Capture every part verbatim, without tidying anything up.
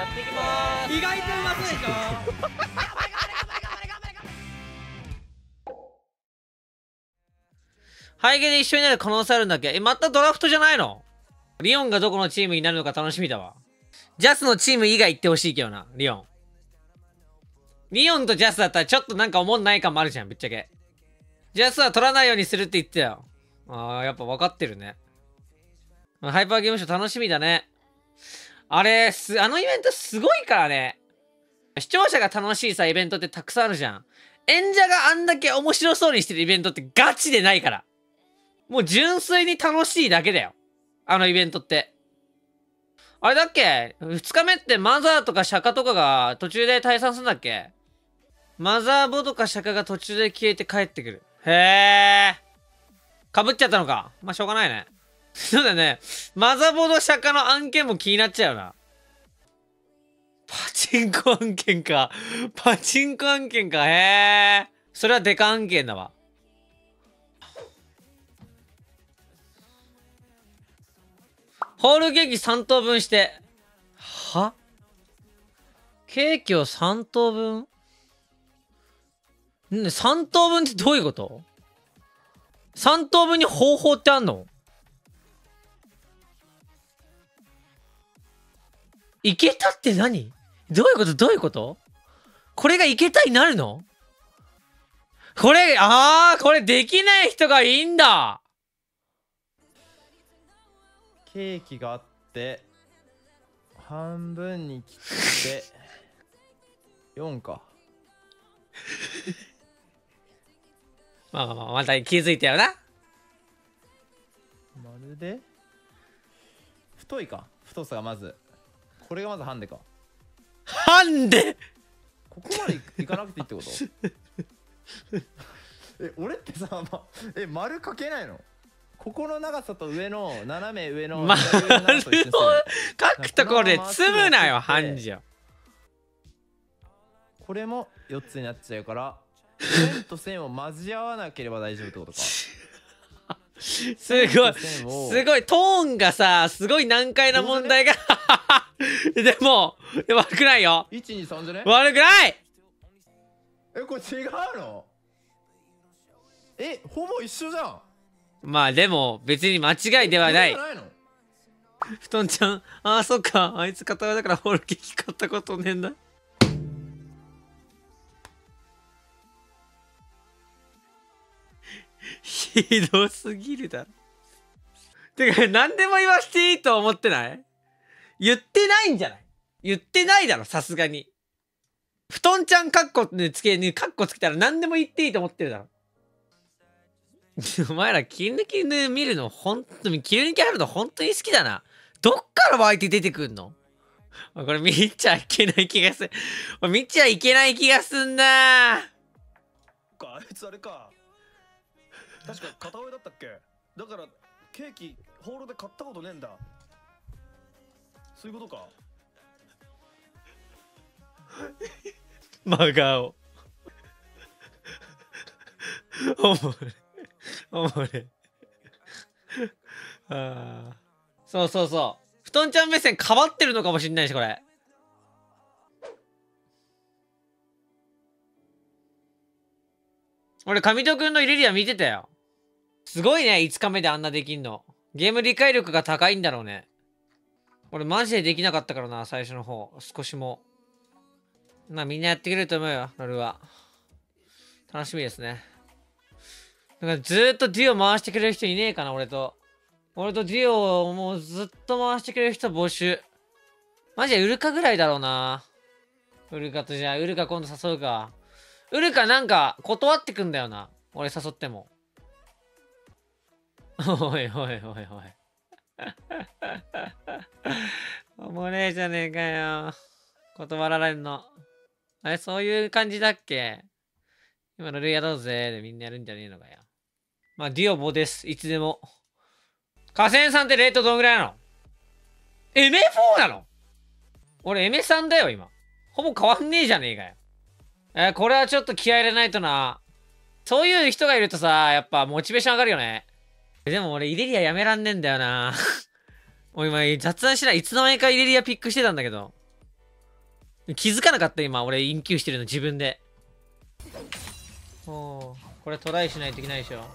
やっていきまーす。 意外とうまそうでしょ。 ハイゲで一緒になる可能性あるんだっけ？え、またドラフトじゃないの？リオンがどこのチームになるのか楽しみだわ。ジャスのチーム以外行ってほしいけどな、リオン。リオンとジャスだったらちょっとなんか思んない感もあるじゃん、ぶっちゃけ。ジャスは取らないようにするって言ってたよ。あー、やっぱ分かってるね。ハイパーゲームショー楽しみだね。あれ、す、あのイベントすごいからね。視聴者が楽しいさ、イベントってたくさんあるじゃん。演者があんだけ面白そうにしてるイベントってガチでないから。もう純粋に楽しいだけだよ。あのイベントって。あれだっけ？ ふつ 日目ってマザーとか釈迦とかが途中で退散するんだっけ？マザーボとか釈迦が途中で消えて帰ってくる。へえ。かぶっちゃったのか。まあ、しょうがないね。そうだね。マザーボード釈迦の案件も気になっちゃうな。パチンコ案件か。パチンコ案件か。へえ。それはデカ案件だわ。ホールケーキさん等分して。は？ケーキをさん等分？ん？ さん 等分ってどういうこと？ さん 等分に方法ってあんの？いけたって何？どういうことどういうこと？これがいけたになるの？これ、あー、これできない人がいいんだ。 ケーキがあって半分に切ってよんか。 まあまあまあ、また気づいたよな。 まるで太いか。太さがまずこれがまずハンデか。 ハンデ。 ここまでいかなくていいってこと？え、俺ってさ、ま、え、丸かけないの？ここの長さと上の斜め上の丸を左上の長さと一緒にする。 書くところで積むなよ、ハンジを。 これもよっつになっちゃうから線と線を交わわなければ大丈夫ってことか。 すごいすごいトーンがさ、すごい難解な問題がでも悪くないよ。 いちにさんじゃね？ 悪くない。 え、これ違うの？え、ほぼ一緒じゃん。 まあでも別に間違いではない。布団ちゃん、ああそっか、あいつ片親だからホールケーキ買ったことねえんだ。ひどすぎるだろ。てか何でも言わしていいと思ってない？言ってないんじゃない？言ってないだろ、さすがに。布団ちゃんカッコつけにカッコつけたら何でも言っていいと思ってるだろ。お前ら切り抜きで見るのほんとに、切り抜きあるのほんとに好きだな。どっから湧いて出てくんの？これ見ちゃいけない気がする。見ちゃいけない気がすんな。 あいつあれか。確か片親だったっけ？だからケーキホールで買ったことねえんだ。そういうことか。 真顔。おもれ。おもれ。ああ。そうそうそう。布団ちゃん目線変わってるのかもしんないし、これ。俺、上戸くんのイレリア見てたよ。すごいね、いつかめであんなできんの。ゲーム理解力が高いんだろうね。俺、マジでできなかったからな、最初の方。少しも。まあ、みんなやってくれると思うよ、ロルは。楽しみですね。だからずーっとデュオ回してくれる人いねえかな、俺と。俺とデュオをもうずっと回してくれる人募集。マジでウルカぐらいだろうな。ウルカとじゃあ、ウルカ今度誘うか。ウルカなんか断ってくんだよな。俺誘っても。おいおいおいおい。おもれえじゃねえかよ。断られんの。あれ、そういう感じだっけ？今のルやろうぜでみんなやるんじゃねえのかよ。まあ、デュオボです。いつでも。河川さんってレートどんぐらいなの？ エムエーフォー なの？俺 エムエースリー だよ、今。ほぼ変わんねえじゃねえかよ。えー、これはちょっと気合い入れないとな。そういう人がいるとさ、やっぱモチベーション上がるよね。でも俺イレリアやめらんねえんだよな。おい、今雑談しない。いつの間にかイレリアピックしてたんだけど。 気づかなかった今俺インキューしてるの自分で。おー、これトライしないといけないでしょ。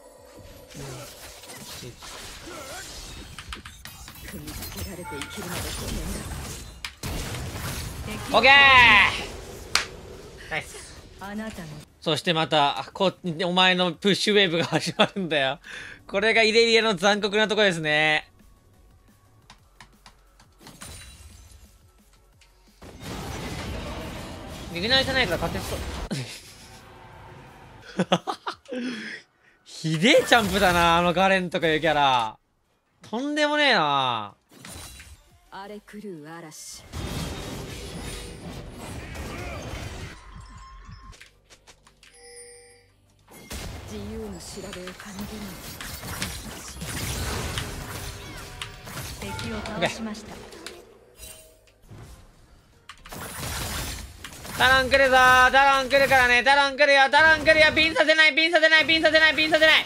オッケーナイス。そしてまたこお前のプッシュウェーブが始まるんだよ。これがイレリアの残酷なところですね。逃げないじゃないから勝てそうひでえチャンプだなあのガレンとかいうキャラ。とんでもねえな。 荒れ狂う嵐。自由の調べを奏でる。敵を倒しました。 タロン来るぞー。タロン来るからね。タロン来るよ。タロン来るよ。ピンさせない。ピンさせない。ピンさせない。ピンさせない。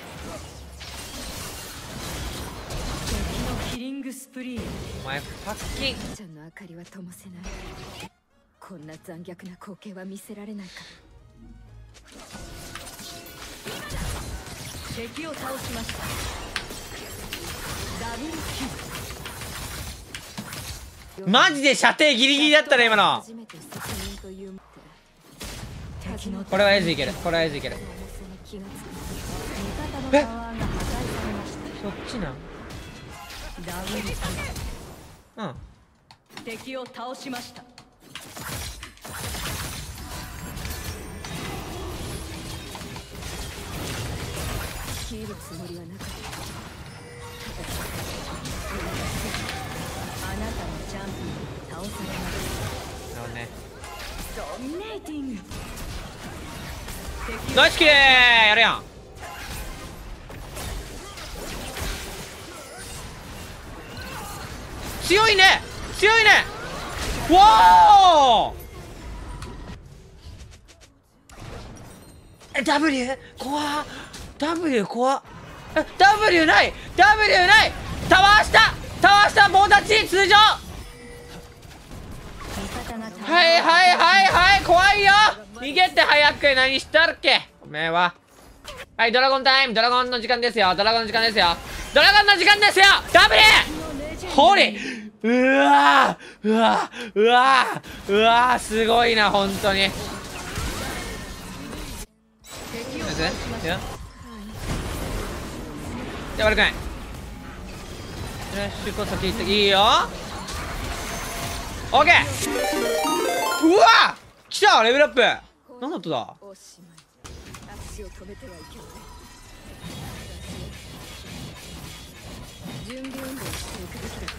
敵のキリングスプリー。 お前ファッキン。 ちゃんの明かりは灯せない。こんな残虐な光景は見せられないから。敵を倒しました。ダブルキル。 マジで射程ギリギリだったね今の。これはエズいける。これはエズいける。えっ、そっちな。うん。 敵を倒しました。切るつもりはなかった。あなたのチャンピオン倒されました。 なるほどね。 ドミネーティング。 ナイスキレーやるやん。強いね強いね。わー W 怖っ。 W 怖っ。 W ない W ない。タワー下タワー下棒立ち通常。はいはいはいはい怖いよ。逃げて早く。何したっけおめえは。はいドラゴンタイム。ドラゴンの時間ですよ。ドラゴンの時間ですよ。ドラゴンの時間ですよ。 W ホーリー。うわーうわーうわーうわーすごいな本当に。じゃあ悪くない。フラッシュこそ聞いていいよ。オッケー。うわっ来たレベルアップ。何だっただ。 おしまい。足を止めてはいけない。準備運動をしていくべきだ。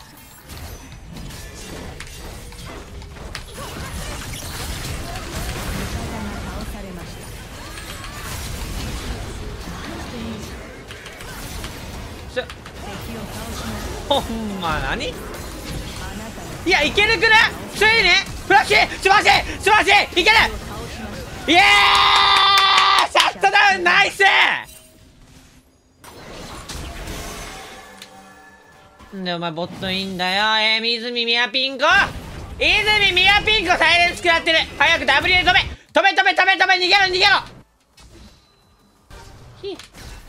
ほんま何。いやいけるくね。ついにフラッシュ素晴らしい素晴らしいいける。イエーイシャットダウンナイス。んでお前ボットいいんだよ。えー、泉宮ピンコ泉宮ピンコサイレンス食らってる。早く W で止め止め止め止め止め逃げろ逃げろ。ひ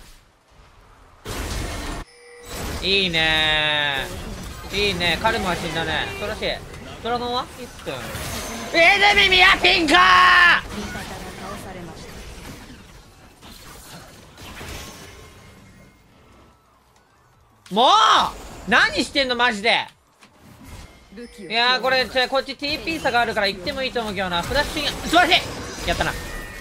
いいねーいいね。カルマは死んだね。素晴らしい。ドラゴンはいっぷん。泉宮ピンコーもう何してんのマジで。いやーこれこっち ティーピー 差があるから行ってもいいと思うけどな。フラッシュ素晴らしいやったな。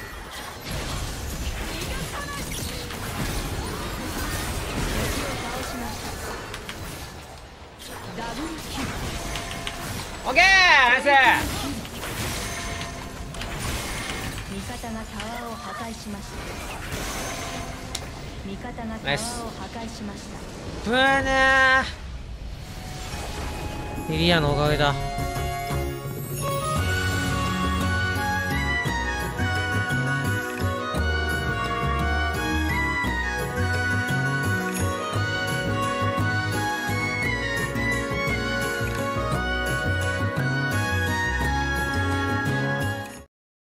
オッケーナイス。 味方がタワーを破壊しました。味方がタワーを破壊しました。 うわーねーリリアのおかげだ。